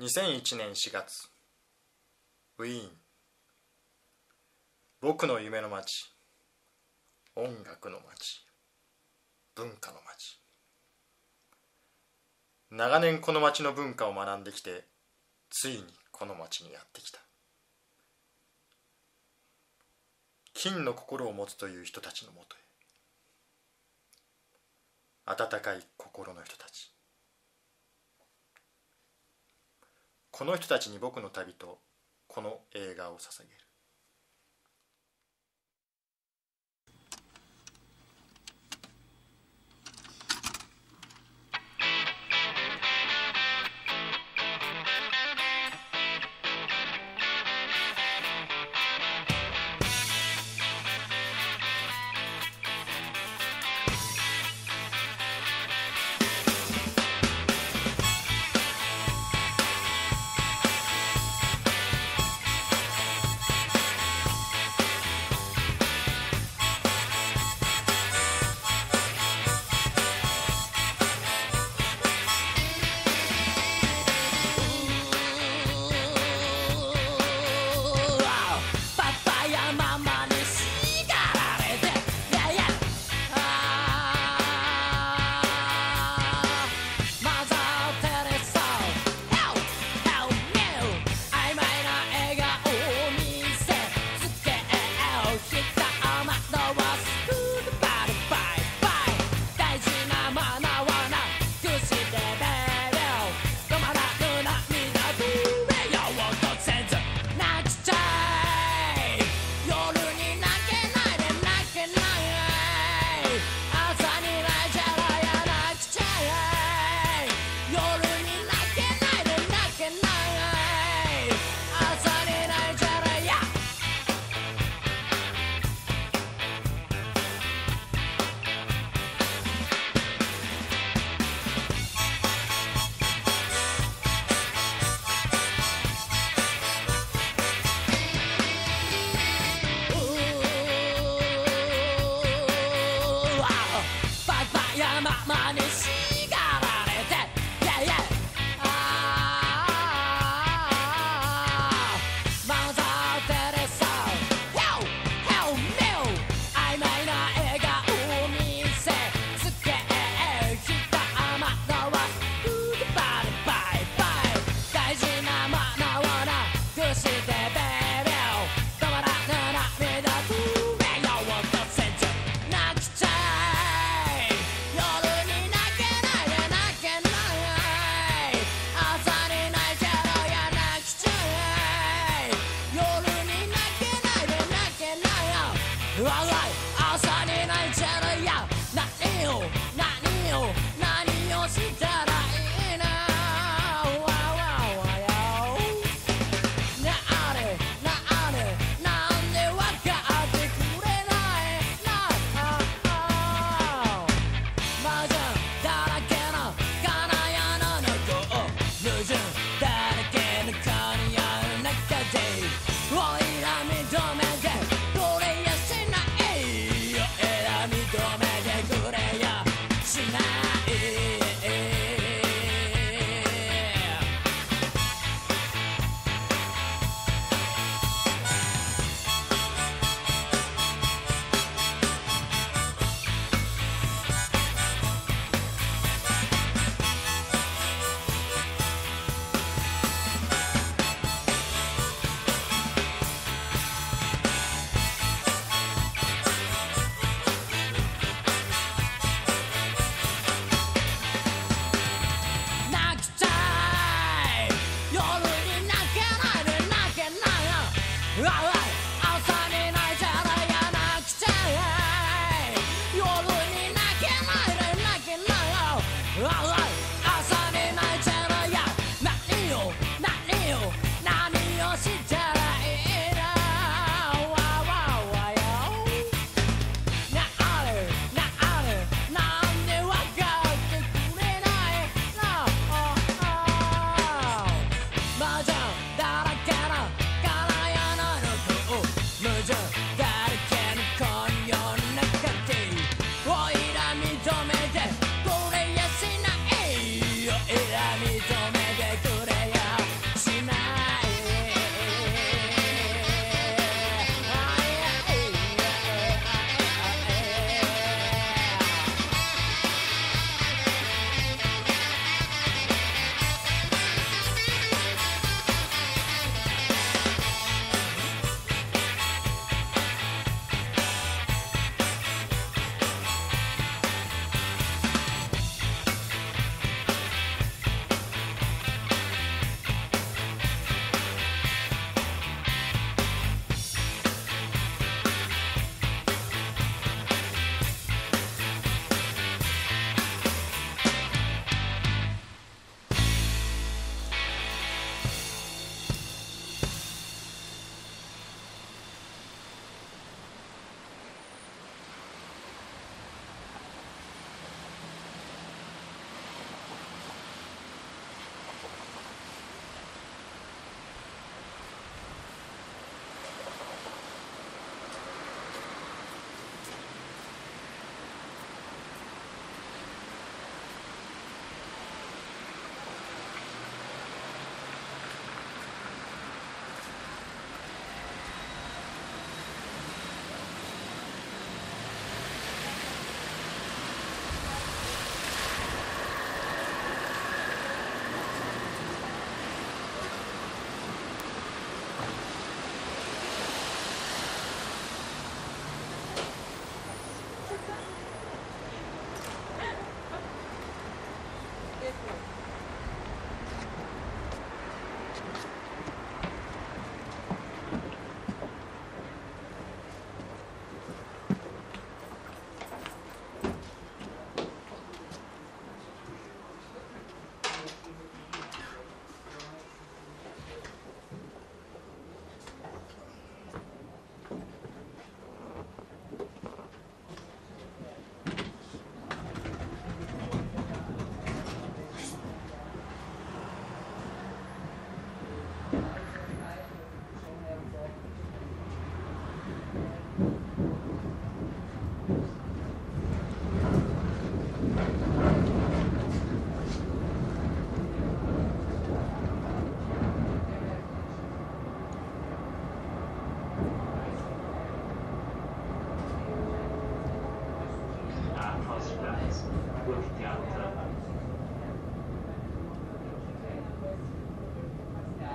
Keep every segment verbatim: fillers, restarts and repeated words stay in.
にせんいちねんしがつ、ウィーン。僕の夢の街、音楽の街、文化の街。長年この街の文化を学んできて、ついにこの街にやってきた。金の心を持つという人たちのもとへ、温かい心の人たち。この人たちに僕の旅とこの映画を捧げる。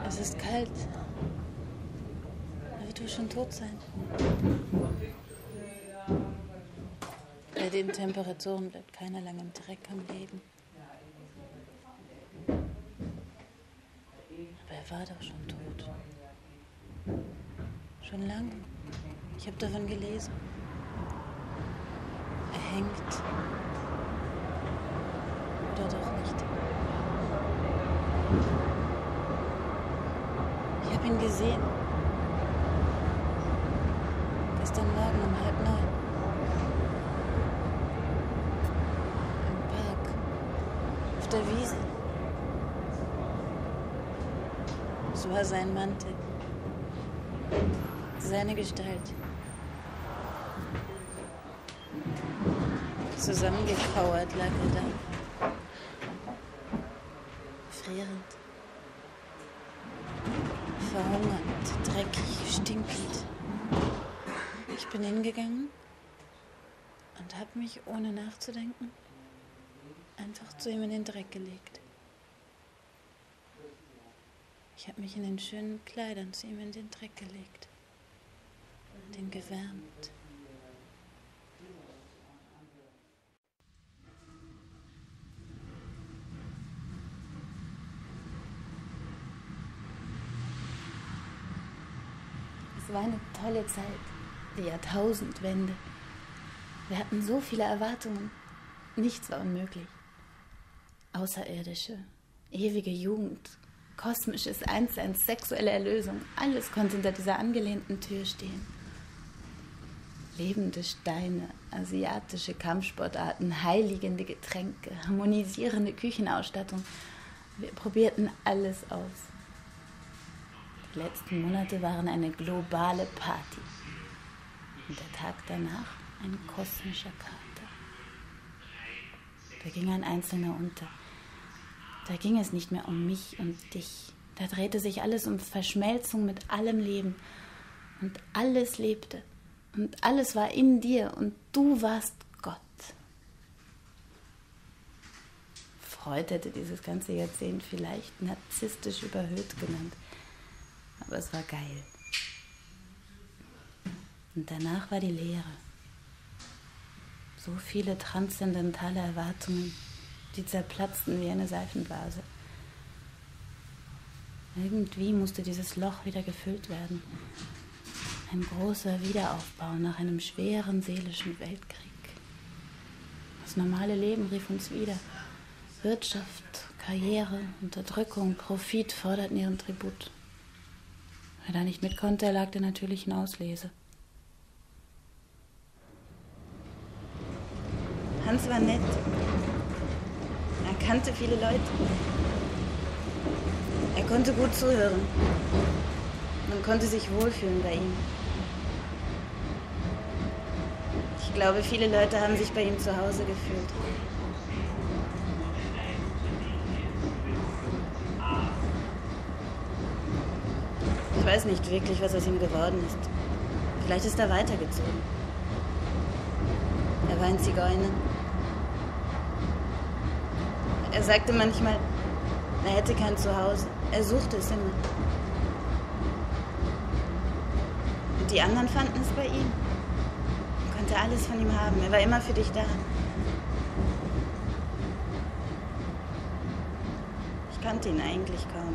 Es ist kalt. Er wird wohl schon tot sein. Bei den Temperaturen bleibt keiner lange im Dreck am Leben. Aber er war doch schon tot. Schon lange. Ich habe davon gelesen. Er hängt. Oder doch nicht. Ich habe ihn gesehen. Gestern Morgen um halb neun. Im Park. Auf der Wiese. Es war sein Mantel. Seine Gestalt. Zusammengekauert lag er da. Frierend. Verhungert, dreckig, stinkend. Ich bin hingegangen und habe mich, ohne nachzudenken, einfach zu ihm in den Dreck gelegt. Ich habe mich in den schönen Kleidern zu ihm in den Dreck gelegt. Den gewärmt. Es war eine tolle Zeit, die Jahrtausendwende. Wir hatten so viele Erwartungen. Nichts war unmöglich. Außerirdische, ewige Jugend, kosmisches Einssein, sexuelle Erlösung, alles konnte hinter dieser angelehnten Tür stehen. Lebende Steine, asiatische Kampfsportarten, heiligende Getränke, harmonisierende Küchenausstattung. Wir probierten alles aus. Die letzten Monate waren eine globale Party. Und der Tag danach ein kosmischer Kater. Da ging ein Einzelner unter. Da ging es nicht mehr um mich und dich. Da drehte sich alles um Verschmelzung mit allem Leben. Und alles lebte. Und alles war in dir und du warst Gott. Freud hätte dieses ganze Jahrzehnt vielleicht narzisstisch überhöht genannt. Aber es war geil. Und danach war die Leere. So viele transzendentale Erwartungen, die zerplatzten wie eine Seifenblase. Irgendwie musste dieses Loch wieder gefüllt werden. Ein großer Wiederaufbau nach einem schweren seelischen Weltkrieg. Das normale Leben rief uns wieder. Wirtschaft, Karriere, Unterdrückung, Profit forderten ihren Tribut. Wer da nicht mit konnte, erlag der natürlichen Auslese. Hans war nett. Er kannte viele Leute. Er konnte gut zuhören. Man konnte sich wohlfühlen bei ihm. Ich glaube, viele Leute haben sich bei ihm zu Hause gefühlt. Ich weiß nicht wirklich, was aus ihm geworden ist. Vielleicht ist er weitergezogen. Er war ein Zigeuner. Er sagte manchmal, er hätte kein Zuhause. Er suchte es immer. Und die anderen fanden es bei ihm. Man konnte alles von ihm haben. Er war immer für dich da. Ich kannte ihn eigentlich kaum.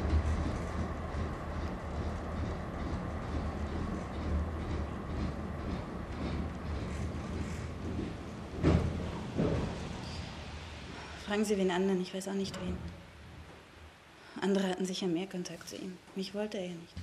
Fragen Sie wen anderen, ich weiß auch nicht wen. Andere hatten sicher mehr Kontakt zu ihm. Mich wollte er ja nicht.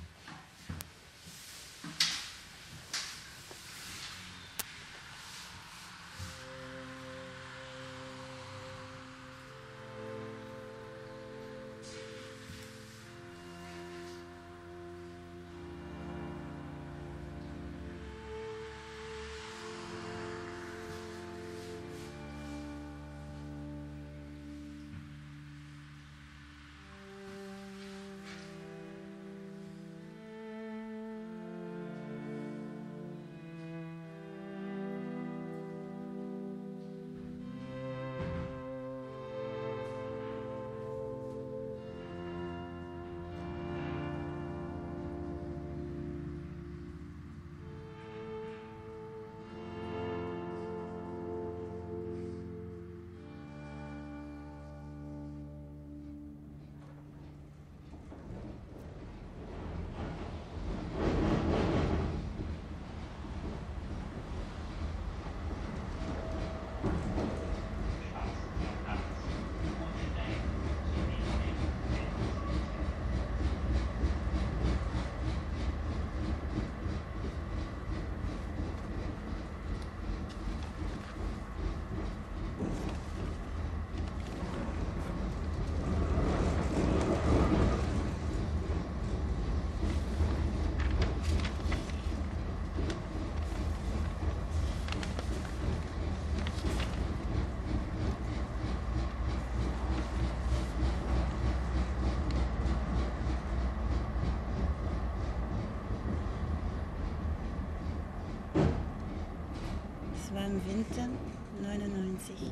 Es war im Winter neunundneunzig.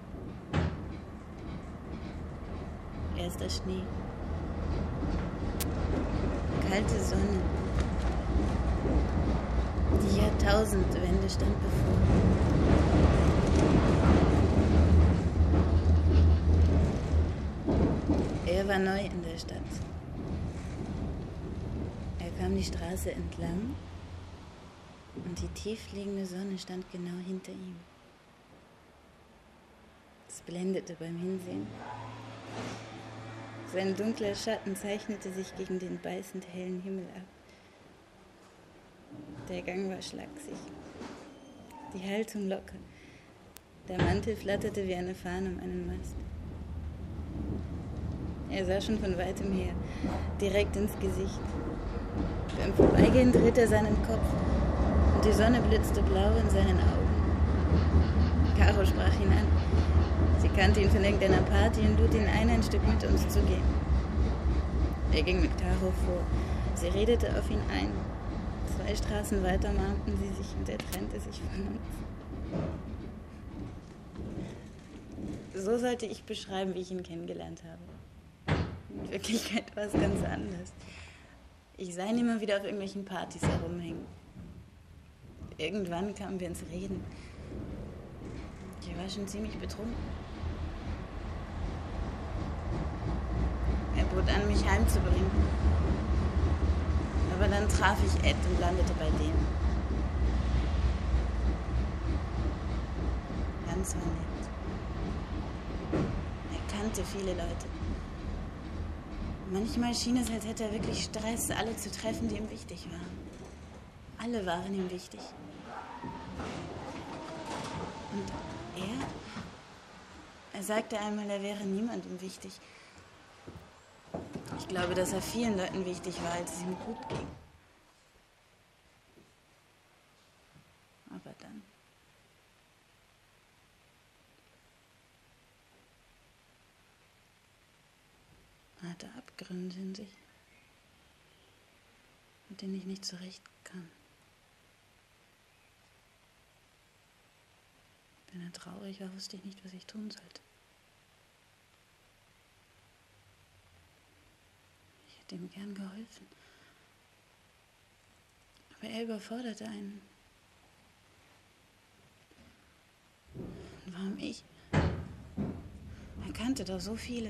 Erster Schnee. Kalte Sonne. Die Jahrtausendwende stand bevor. Er war neu in der Stadt. Er kam die Straße entlang und die tiefliegende Sonne stand genau hinter ihm. Es blendete beim Hinsehen. Sein dunkler Schatten zeichnete sich gegen den beißend hellen Himmel ab. Der Gang war schlaksig, die Haltung locker. Der Mantel flatterte wie eine Fahne um einen Mast. Er sah schon von weitem her, direkt ins Gesicht. Beim Vorbeigehen drehte er seinen Kopf und die Sonne blitzte blau in seinen Augen. Caro sprach ihn an. Sie kannte ihn von irgendeiner Party und lud ihn ein, ein Stück mit uns zu gehen. Er ging mit Caro vor. Sie redete auf ihn ein. Zwei Straßen weiter umarmten sie sich und er trennte sich von uns. So sollte ich beschreiben, wie ich ihn kennengelernt habe. In Wirklichkeit war es ganz anders. Ich sah ihn immer wieder auf irgendwelchen Partys herumhängen. Irgendwann kamen wir ins Reden. Ich war schon ziemlich betrunken. Er bot an, mich heimzubringen. Aber dann traf ich Ed und landete bei dem. Ganz war nett. Er kannte viele Leute. Manchmal schien es, als hätte er wirklich Stress, alle zu treffen, die ihm wichtig waren. Alle waren ihm wichtig. Und er? Er sagte einmal, er wäre niemandem wichtig. Ich glaube, dass er vielen Leuten wichtig war, als es ihm gut ging. Aber dann... Er hatte Abgründe in sich, mit denen ich nicht zurechtkam. Wenn er traurig war, wusste ich nicht, was ich tun sollte. Ich hätte ihm gern geholfen. Aber er überforderte einen. Und warum ich? Er kannte doch so viele.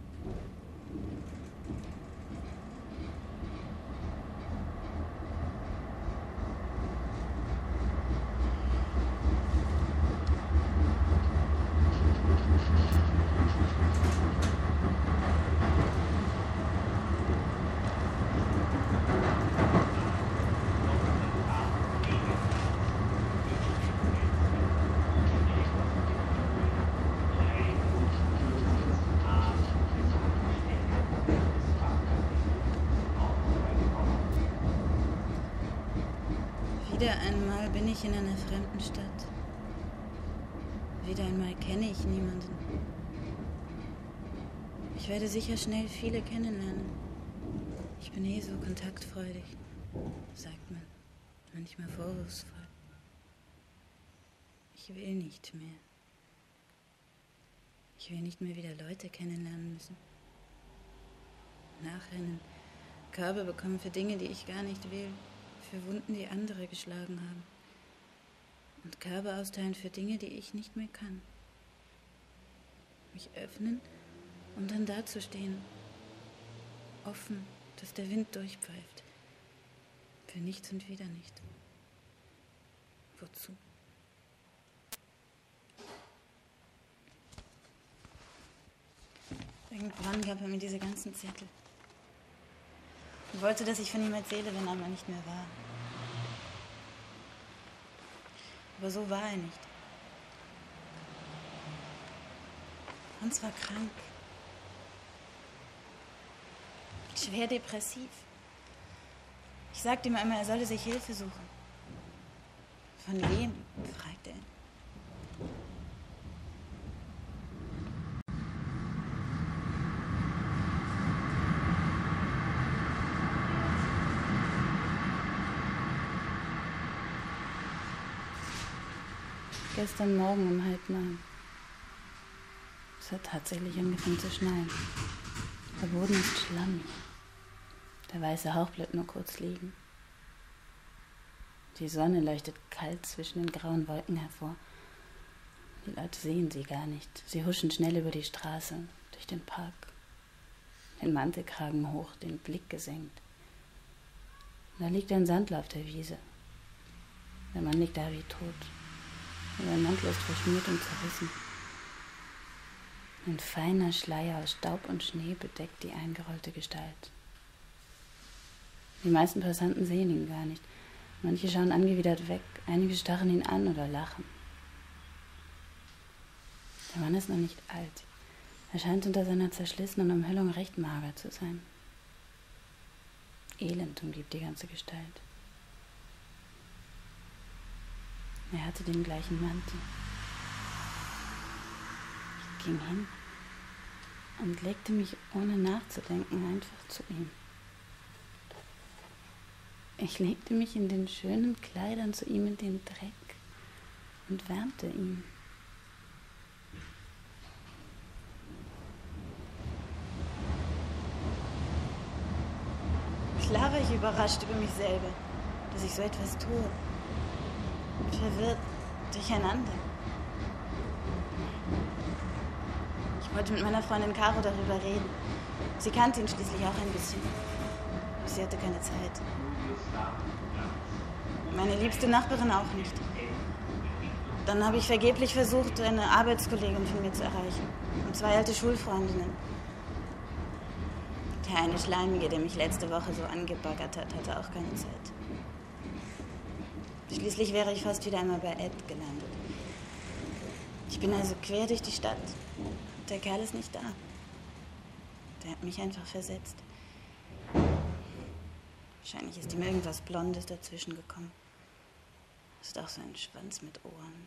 Wieder einmal bin ich in einer fremden Stadt. Wieder einmal kenne ich niemanden. Ich werde sicher schnell viele kennenlernen. Ich bin eh so kontaktfreudig, sagt man, manchmal vorwurfsvoll. Ich will nicht mehr. Ich will nicht mehr wieder Leute kennenlernen müssen. Nachrennen, Körbe bekommen für Dinge, die ich gar nicht will. Für Wunden, die andere geschlagen haben. Und Körbe austeilen für Dinge, die ich nicht mehr kann. Mich öffnen, um dann dazustehen. Offen, dass der Wind durchpfeift. Für nichts und wieder nicht. Wozu? Irgendwann gab er mir diese ganzen Zettel. Ich wollte, dass ich von ihm erzähle, wenn er mal nicht mehr war. Aber so war er nicht. Hans war krank. Schwer depressiv. Ich sagte ihm einmal, er solle sich Hilfe suchen. Von wem? Fragte er. Gestern Morgen um halb neun. Es hat tatsächlich angefangen zu schneien. Der Boden ist schlammig. Der weiße Hauch bleibt nur kurz liegen. Die Sonne leuchtet kalt zwischen den grauen Wolken hervor. Die Leute sehen sie gar nicht. Sie huschen schnell über die Straße, durch den Park. Den Mantelkragen hoch, den Blick gesenkt. Da liegt ein Sandler auf der Wiese. Der Mann liegt da wie tot. Sein Mantel ist verschmiert und zerrissen. Ein feiner Schleier aus Staub und Schnee bedeckt die eingerollte Gestalt. Die meisten Passanten sehen ihn gar nicht. Manche schauen angewidert weg, einige starren ihn an oder lachen. Der Mann ist noch nicht alt. Er scheint unter seiner zerschlissenen Umhüllung recht mager zu sein. Elend umgibt die ganze Gestalt. Er hatte den gleichen Mantel. Ich ging hin und legte mich ohne nachzudenken einfach zu ihm. Ich legte mich in den schönen Kleidern zu ihm in den Dreck und wärmte ihn. Klar war ich überrascht über mich selber, dass ich so etwas tue. Verwirrt, durcheinander. Ich wollte mit meiner Freundin Caro darüber reden. Sie kannte ihn schließlich auch ein bisschen. Sie hatte keine Zeit. Meine liebste Nachbarin auch nicht. Dann habe ich vergeblich versucht, eine Arbeitskollegin von mir zu erreichen. Und zwei alte Schulfreundinnen. Der eine Schleimige, der mich letzte Woche so angebaggert hat, hatte auch keine Zeit. Schließlich wäre ich fast wieder einmal bei Ed gelandet. Ich bin also quer durch die Stadt. Der Kerl ist nicht da. Der hat mich einfach versetzt. Wahrscheinlich ist ihm irgendwas Blondes dazwischen gekommen. Ist auch so ein Schwanz mit Ohren.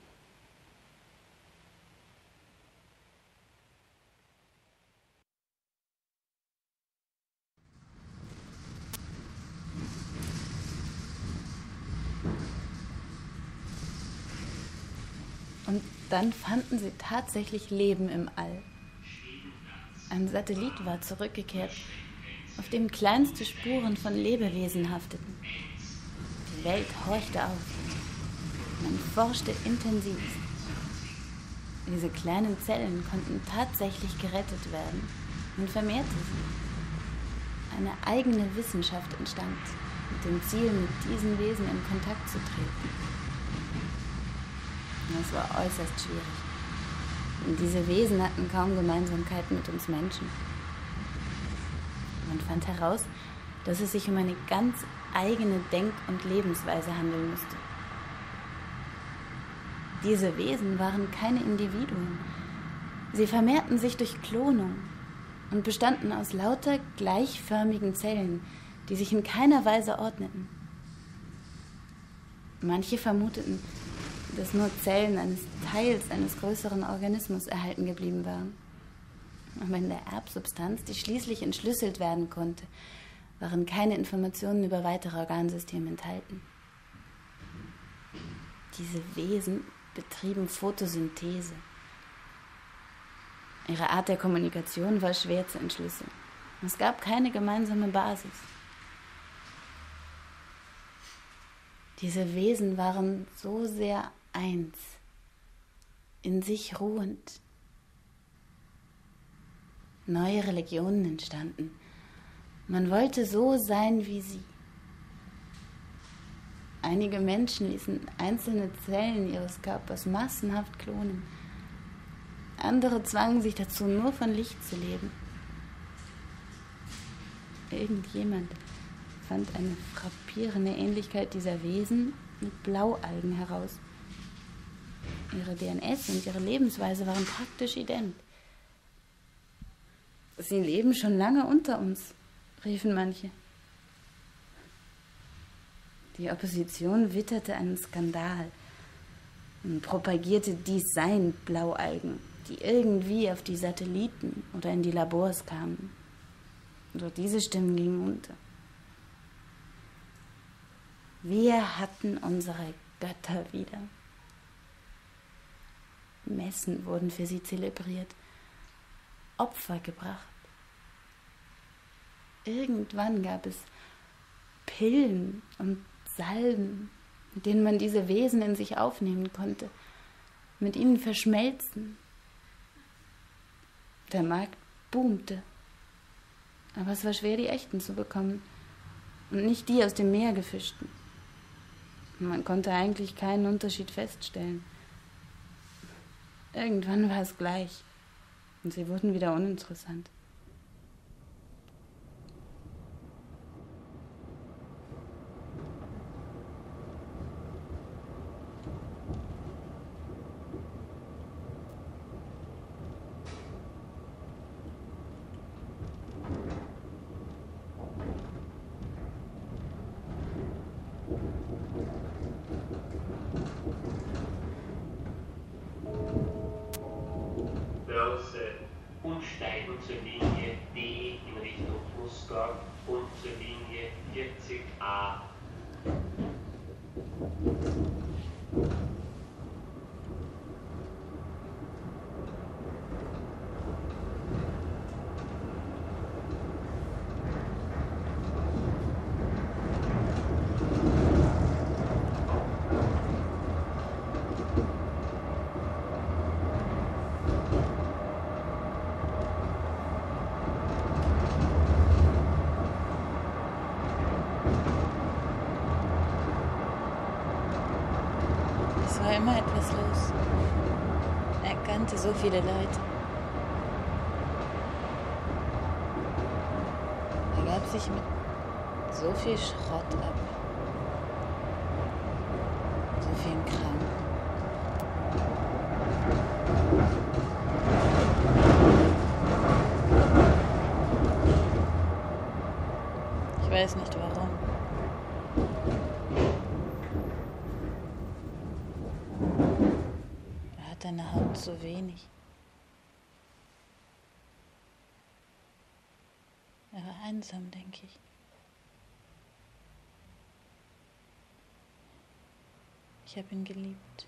Und dann fanden sie tatsächlich Leben im All. Ein Satellit war zurückgekehrt, auf dem kleinste Spuren von Lebewesen hafteten. Die Welt horchte auf. Man forschte intensiv. Diese kleinen Zellen konnten tatsächlich gerettet werden und vermehrte sie. Eine eigene Wissenschaft entstand, mit dem Ziel, mit diesen Wesen in Kontakt zu treten. Das war äußerst schwierig. Und diese Wesen hatten kaum Gemeinsamkeiten mit uns Menschen. Man fand heraus, dass es sich um eine ganz eigene Denk- und Lebensweise handeln musste. Diese Wesen waren keine Individuen. Sie vermehrten sich durch Klonung und bestanden aus lauter gleichförmigen Zellen, die sich in keiner Weise ordneten. Manche vermuteten, dass nur Zellen eines Teils eines größeren Organismus erhalten geblieben waren. Aber in der Erbsubstanz, die schließlich entschlüsselt werden konnte, waren keine Informationen über weitere Organsysteme enthalten. Diese Wesen betrieben Photosynthese. Ihre Art der Kommunikation war schwer zu entschlüsseln. Es gab keine gemeinsame Basis. Diese Wesen waren so sehr eins, in sich ruhend. Neue Religionen entstanden. Man wollte so sein wie sie. Einige Menschen ließen einzelne Zellen ihres Körpers massenhaft klonen. Andere zwangen sich dazu, nur von Licht zu leben. Irgendjemand fand eine frappierende Ähnlichkeit dieser Wesen mit Blaualgen heraus. Ihre D N S und ihre Lebensweise waren praktisch ident. Sie leben schon lange unter uns, riefen manche. Die Opposition witterte einen Skandal und propagierte, dies seien Blaualgen, die irgendwie auf die Satelliten oder in die Labors kamen. Doch diese Stimmen gingen unter. Wir hatten unsere Götter wieder. Messen wurden für sie zelebriert, Opfer gebracht. Irgendwann gab es Pillen und Salben, mit denen man diese Wesen in sich aufnehmen konnte, mit ihnen verschmelzen. Der Markt boomte, aber es war schwer, die echten zu bekommen und nicht die aus dem Meer gefischten. Man konnte eigentlich keinen Unterschied feststellen. Irgendwann war es gleich und sie wurden wieder uninteressant. Und steigen zur Linie D in Richtung Flussgau und zur Linie vierzig a. Es war immer etwas los. Er kannte so viele Leute. Er gab sich mit so viel Schrott ab. So viel Kram. Ich weiß nicht warum. Er hat eine Haut so wenig. Er war einsam, denke ich. Ich habe ihn geliebt.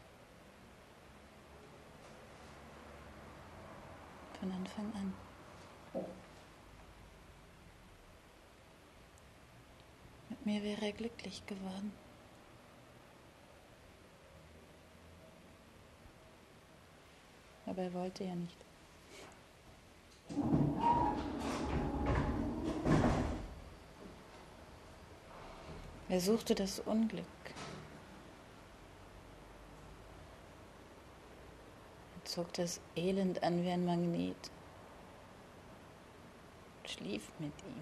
Von Anfang an. Mit mir wäre er glücklich geworden. Aber er wollte ja nicht. Er suchte das Unglück. Er zog das Elend an wie ein Magnet. Schlief mit ihm.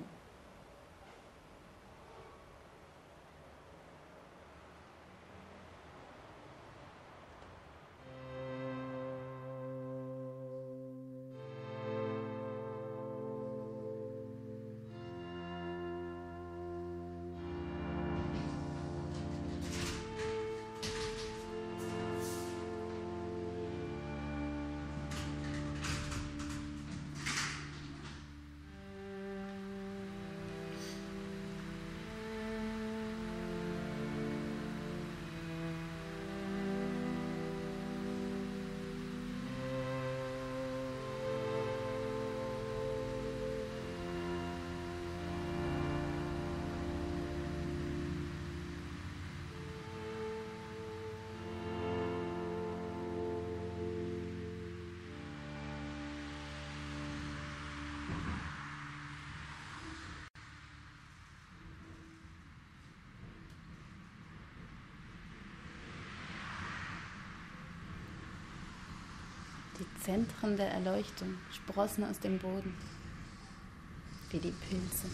Die Zentren der Erleuchtung sprossen aus dem Boden, wie die Pilze.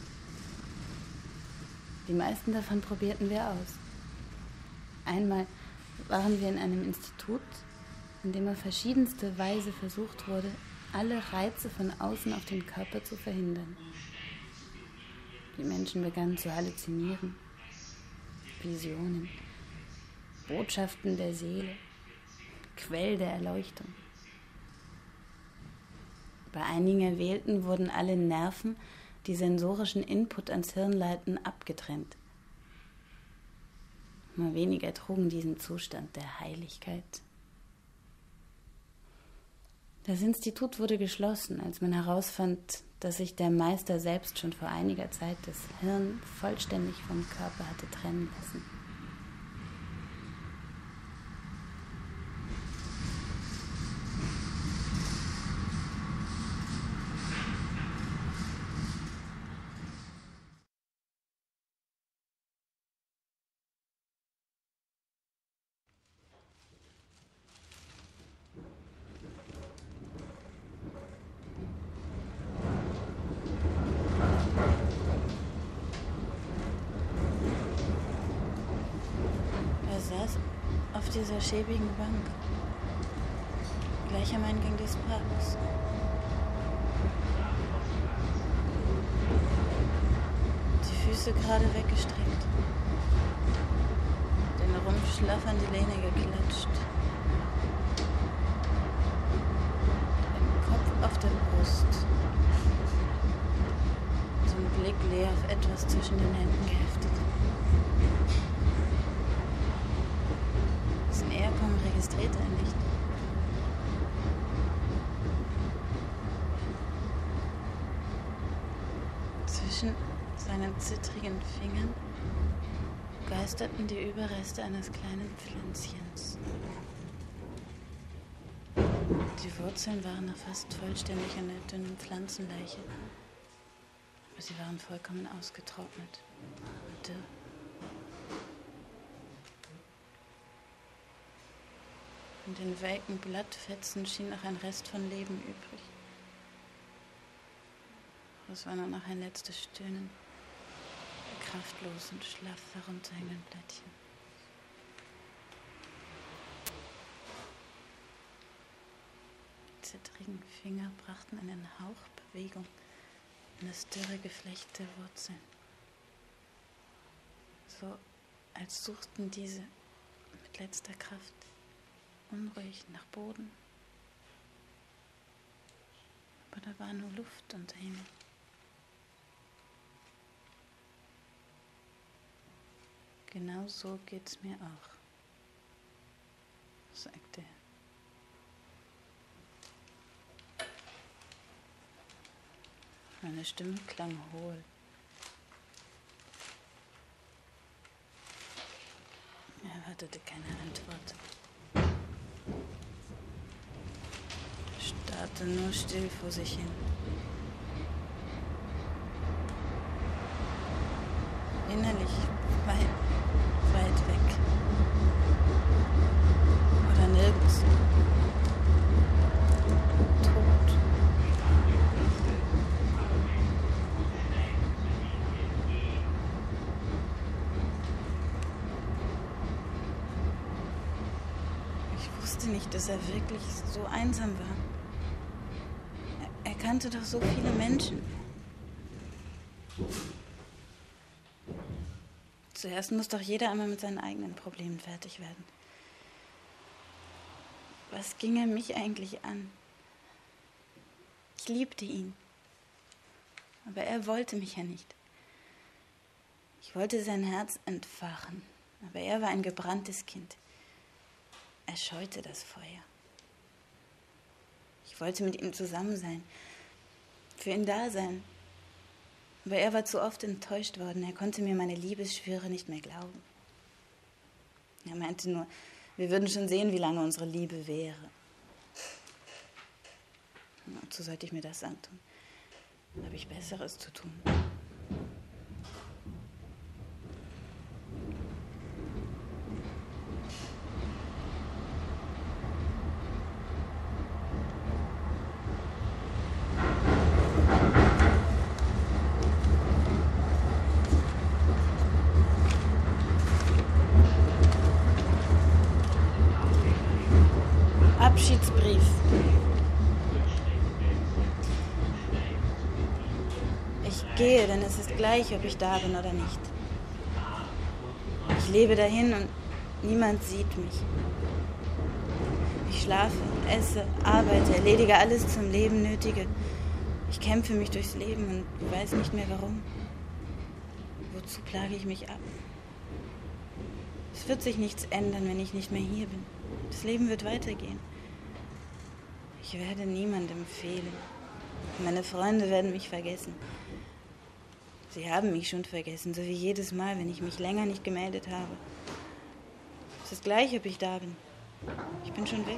Die meisten davon probierten wir aus. Einmal waren wir in einem Institut, in dem auf verschiedenste Weise versucht wurde, alle Reize von außen auf den Körper zu verhindern. Die Menschen begannen zu halluzinieren, Visionen, Botschaften der Seele, Quell der Erleuchtung. Bei einigen Erwählten wurden alle Nerven, die sensorischen Input ans Hirn leiten, abgetrennt. Nur weniger trugen diesen Zustand der Heiligkeit. Das Institut wurde geschlossen, als man herausfand, dass sich der Meister selbst schon vor einiger Zeit das Hirn vollständig vom Körper hatte trennen lassen. Auf dieser schäbigen Bank, gleich am Eingang des Parks. Die Füße gerade weggestreckt, den Rumpf schlaff an die Lehne geklatscht, den Kopf auf der Brust, den Blick leer auf etwas zwischen den Händen geheftet. Näherkommen registriert er nicht. Zwischen seinen zittrigen Fingern geisterten die Überreste eines kleinen Pflänzchens. Die Wurzeln waren noch fast vollständig an der dünnen Pflanzenleiche, aber sie waren vollkommen ausgetrocknet und dürr. In den welken Blattfetzen schien noch ein Rest von Leben übrig. Es war nur noch ein letztes Stöhnen der kraftlos und schlaff herunterhängenden Blättchen. Die zittrigen Finger brachten einen Hauch Bewegung in das dürre Geflecht der Wurzeln. So als suchten diese mit letzter Kraft unruhig nach Boden. Aber da war nur Luft unter ihnen. Genau so geht's mir auch, sagte er. Meine Stimme klang hohl. Er erwartete keine Antwort. Starrte nur still vor sich hin. Innerlich weit, weit weg. Oder nirgends. Tot. Ich wusste nicht, dass er wirklich so einsam war. Er kannte doch so viele Menschen. Zuerst muss doch jeder einmal mit seinen eigenen Problemen fertig werden. Was ging er mich eigentlich an? Ich liebte ihn. Aber er wollte mich ja nicht. Ich wollte sein Herz entfachen. Aber er war ein gebranntes Kind. Er scheute das Feuer. Ich wollte mit ihm zusammen sein, für ihn da sein. Aber er war zu oft enttäuscht worden. Er konnte mir meine Liebesschwüre nicht mehr glauben. Er meinte nur, wir würden schon sehen, wie lange unsere Liebe wäre. Wozu sollte ich mir das antun? Da habe ich Besseres zu tun. Abschiedsbrief. Ich gehe, denn es ist gleich, ob ich da bin oder nicht. Ich lebe dahin und niemand sieht mich. Ich schlafe, esse, arbeite, erledige alles zum Leben Nötige. Ich kämpfe mich durchs Leben und weiß nicht mehr warum. Wozu plage ich mich ab? Es wird sich nichts ändern, wenn ich nicht mehr hier bin. Das Leben wird weitergehen. Ich werde niemandem fehlen. Meine Freunde werden mich vergessen. Sie haben mich schon vergessen, so wie jedes Mal, wenn ich mich länger nicht gemeldet habe. Es ist gleich, ob ich da bin. Ich bin schon weg.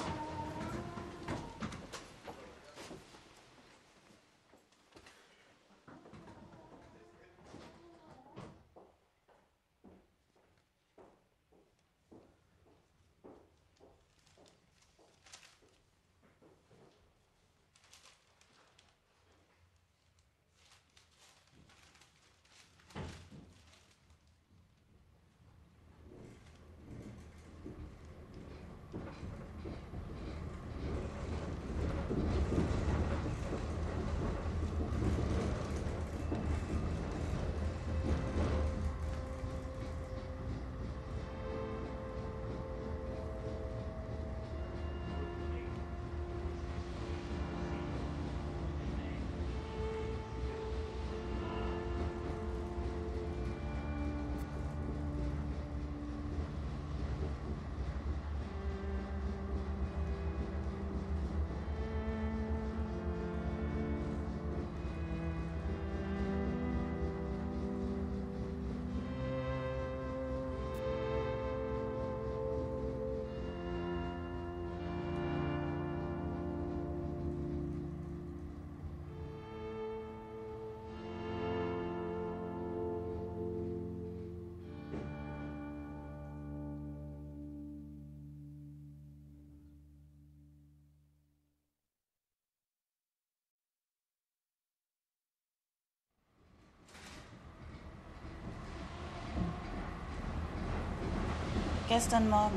Gestern Morgen.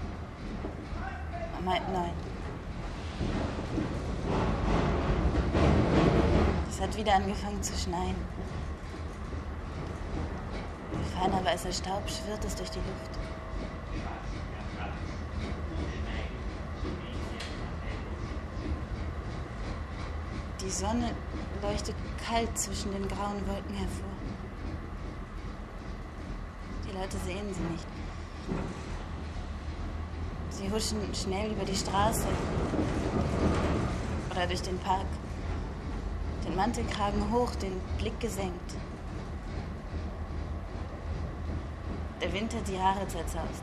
Um halb neun. Es hat wieder angefangen zu schneien. Wie feiner weißer Staub schwirrt es durch die Luft. Die Sonne leuchtet kalt zwischen den grauen Wolken hervor. Die Leute sehen sie nicht. Sie huschen schnell über die Straße oder durch den Park, den Mantelkragen hoch, den Blick gesenkt. Der Wind hat die Haare zerzaust.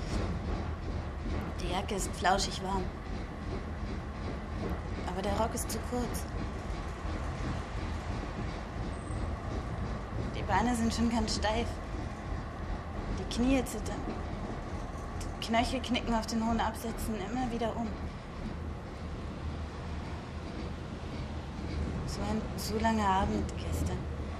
Die Jacke ist flauschig warm. Aber der Rock ist zu kurz. Die Beine sind schon ganz steif. Die Knie zittern. Die Knöchel knicken auf den hohen Absätzen immer wieder um. So ein zu langer Abend gestern.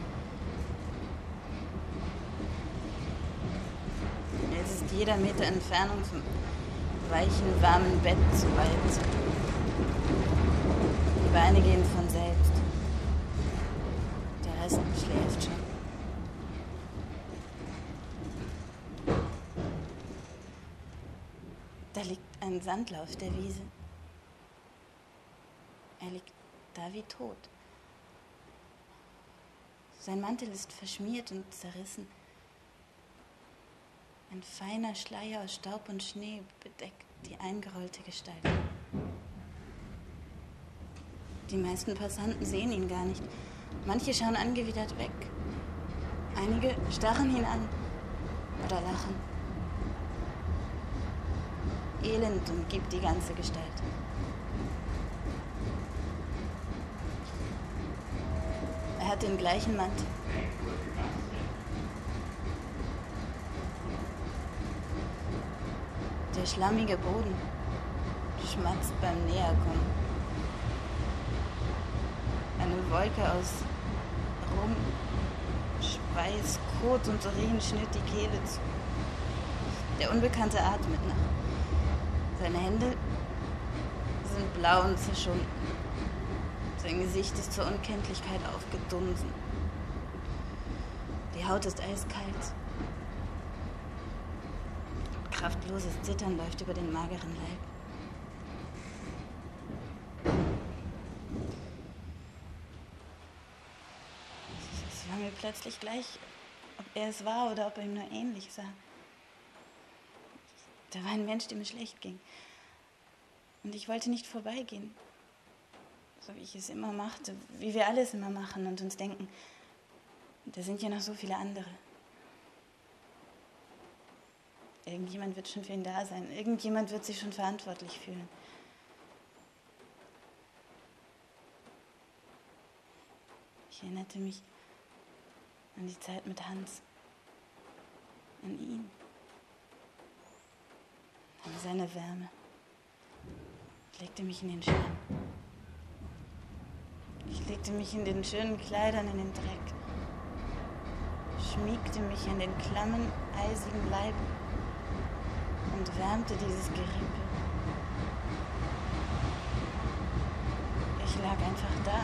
Jetzt ist jeder Meter Entfernung vom weichen, warmen Bett zu weit. Die Beine gehen von selbst. Der Rest schläft schon. Da liegt ein Sandler auf der Wiese. Er liegt da wie tot. Sein Mantel ist verschmiert und zerrissen. Ein feiner Schleier aus Staub und Schnee bedeckt die eingerollte Gestalt. Die meisten Passanten sehen ihn gar nicht. Manche schauen angewidert weg. Einige starren ihn an oder lachen. Elend umgibt die ganze Gestalt. Er hat den gleichen Mantel. Der schlammige Boden schmatzt beim Näherkommen. Eine Wolke aus Rum, Schweiß, Kot und Urin schnürt die Kehle zu. Der Unbekannte atmet nach. Seine Hände sind blau und zerschunden. Sein Gesicht ist zur Unkenntlichkeit aufgedunsen. Die Haut ist eiskalt. Kraftloses Zittern läuft über den mageren Leib. Es war mir plötzlich gleich, ob er es war oder ob er ihm nur ähnlich sah. Da war ein Mensch, dem es schlecht ging. Und ich wollte nicht vorbeigehen, so wie ich es immer machte, wie wir alles immer machen und uns denken, da sind ja noch so viele andere. Irgendjemand wird schon für ihn da sein, irgendjemand wird sich schon verantwortlich fühlen. Ich erinnerte mich an die Zeit mit Hans, an ihn, an seine Wärme. Ich legte mich in den Schlamm. Ich legte mich in den schönen Kleidern in den Dreck, schmiegte mich an den klammen, eisigen Leib und wärmte dieses Gerippe. Ich lag einfach da.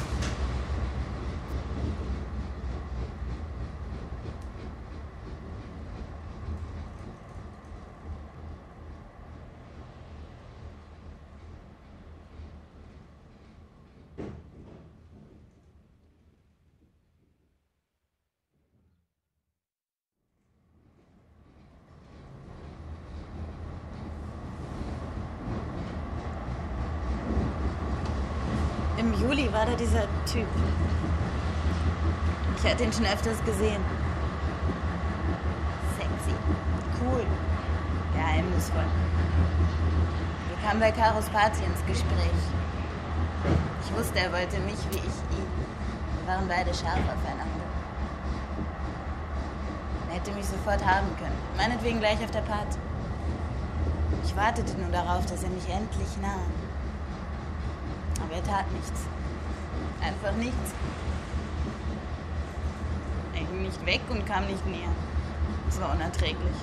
Im Juli war da dieser Typ. Ich hatte ihn schon öfters gesehen. Sexy, cool, geheimnisvoll. Wir kamen bei Karos Party ins Gespräch. Ich wusste, er wollte mich wie ich ihn. Wir waren beide scharf aufeinander. Er hätte mich sofort haben können, meinetwegen gleich auf der Party. Ich wartete nur darauf, dass er mich endlich nahm. Aber er tat nichts. Einfach nichts. Er ging nicht weg und kam nicht näher. Es war unerträglich.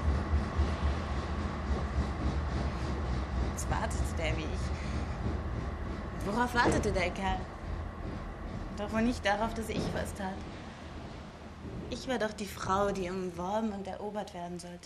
Jetzt wartete der wie ich. Worauf wartete der Kerl? Doch wohl nicht darauf, dass ich was tat. Ich war doch die Frau, die umworben und erobert werden sollte.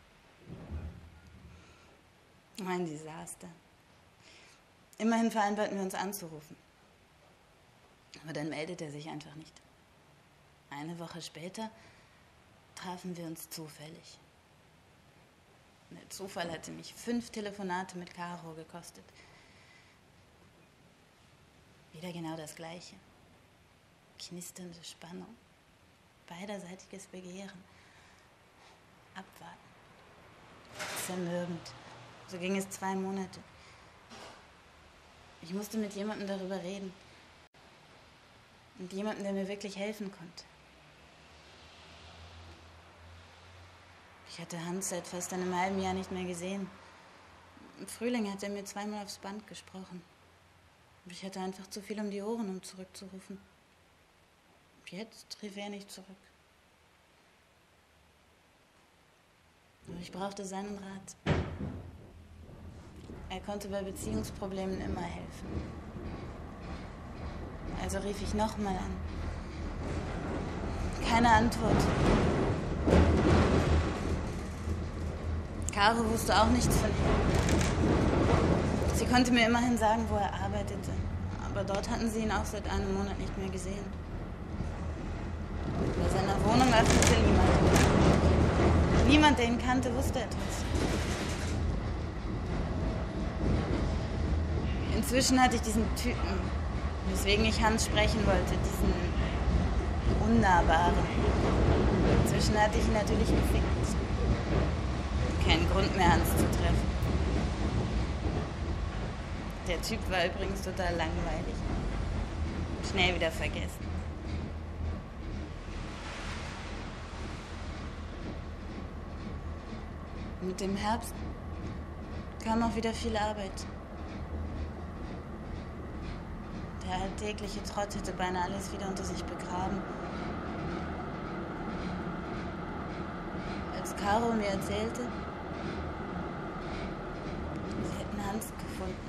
Ein Desaster. Immerhin vereinbarten wir uns anzurufen. Aber dann meldete er sich einfach nicht. Eine Woche später trafen wir uns zufällig. Der Zufall hatte mich fünf Telefonate mit Caro gekostet. Wieder genau das Gleiche. Knisternde Spannung. Beiderseitiges Begehren. Abwarten. Zermürbend. So ging es zwei Monate. Ich musste mit jemandem darüber reden. Mit jemandem, der mir wirklich helfen konnte. Ich hatte Hans seit fast einem halben Jahr nicht mehr gesehen. Im Frühling hat er mir zweimal aufs Band gesprochen. Aber ich hatte einfach zu viel um die Ohren, um zurückzurufen. Jetzt rief er nicht zurück. Aber ich brauchte seinen Rat. Er konnte bei Beziehungsproblemen immer helfen. Also rief ich nochmal an. Keine Antwort. Caro wusste auch nichts von ihm. Sie konnte mir immerhin sagen, wo er arbeitete. Aber dort hatten sie ihn auch seit einem Monat nicht mehr gesehen. Bei seiner Wohnung öffnete niemand. Niemand, der ihn kannte, wusste etwas. Inzwischen hatte ich diesen Typen, weswegen ich Hans sprechen wollte, diesen Unnahbaren. Inzwischen hatte ich ihn natürlich gefickt. Kein Grund mehr, Hans zu treffen. Der Typ war übrigens total langweilig. Schnell wieder vergessen. Mit dem Herbst kam auch wieder viel Arbeit. Der alltägliche Trott hätte beinahe alles wieder unter sich begraben. Als Caro mir erzählte, sie hätten Hans gefunden.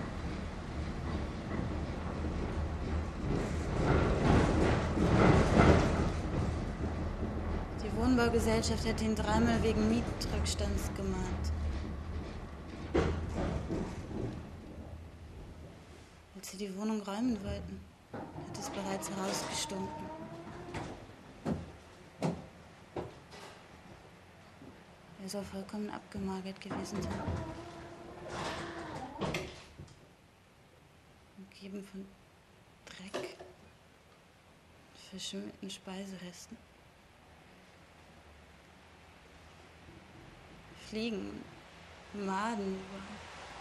Die Wohnbaugesellschaft hätte ihn dreimal wegen Mietrückstands gemahnt. Als sie die Wohnung räumen wollten, hat es bereits herausgestunken. Er soll vollkommen abgemagert gewesen sein. umgeben von Dreck, verschimmelten Speiseresten. Fliegen, Maden überall.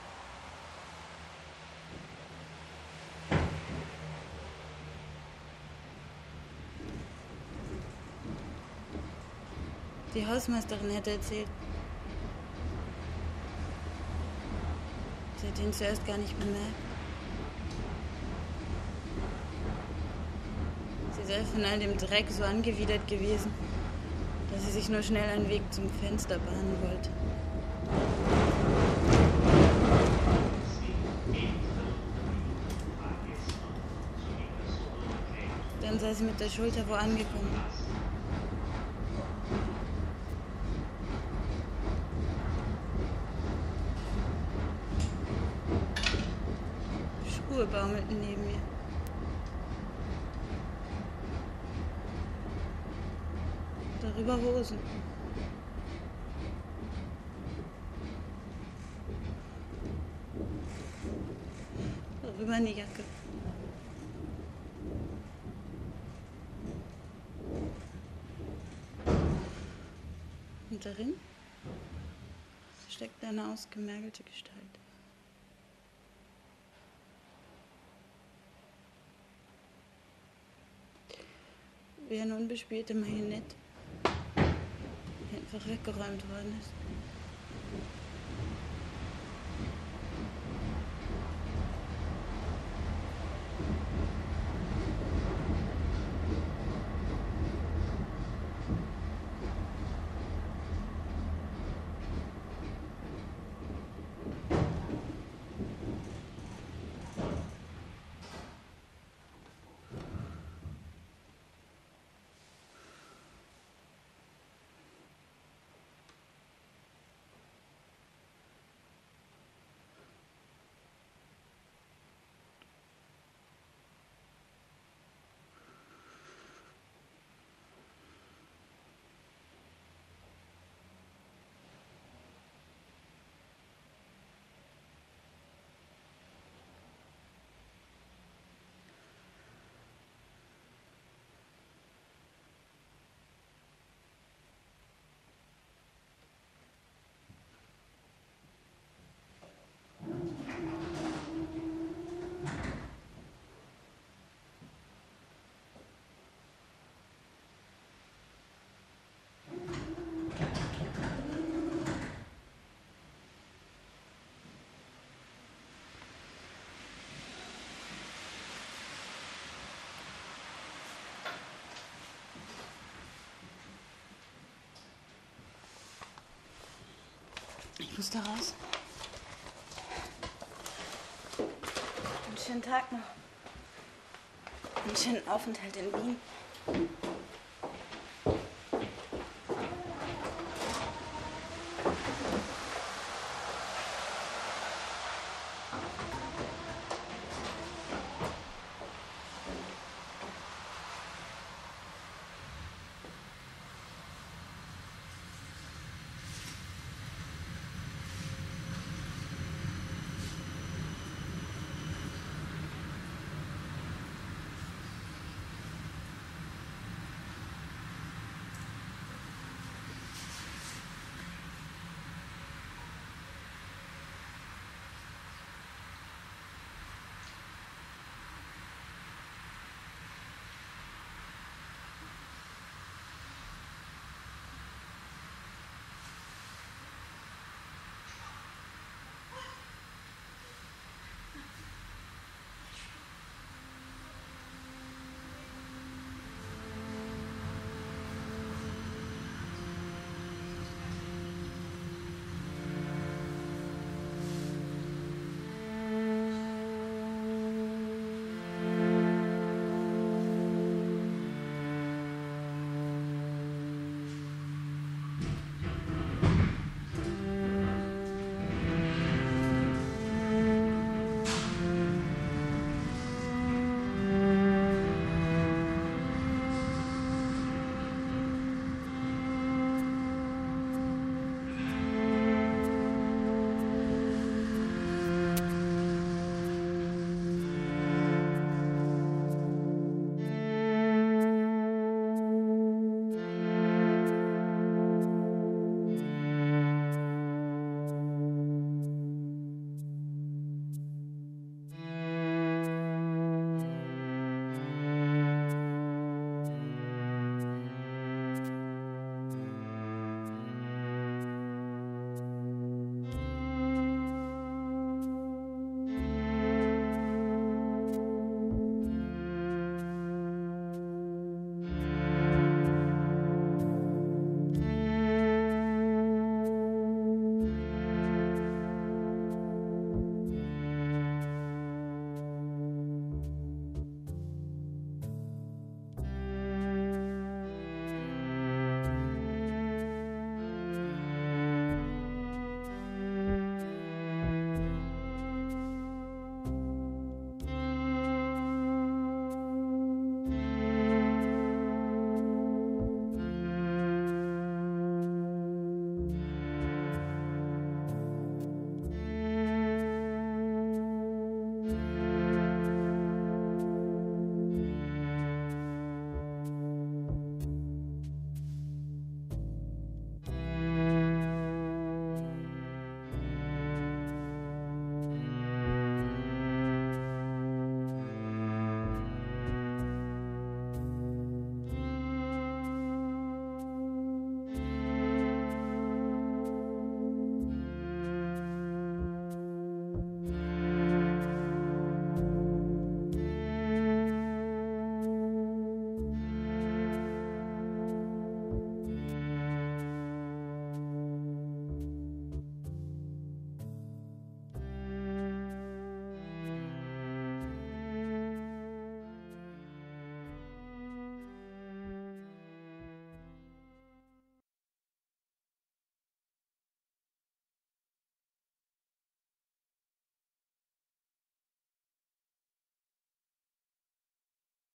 Die Hausmeisterin hätte erzählt, sie hat ihn zuerst gar nicht bemerkt. Sie sei von all dem Dreck so angewidert gewesen, dass sie sich nur schnell einen Weg zum Fenster bahnen wollte. Dann sei sie mit der Schulter wo angekommen. Schuhe baumelten neben mir. Darüber Hosen. Darüber eine Jacke. Und darin steckt eine ausgemergelte Gestalt. Wie eine unbespielte Marionette, die einfach weggeräumt worden ist. Ich muss da raus. Einen schönen Tag noch. Einen schönen Aufenthalt in Wien.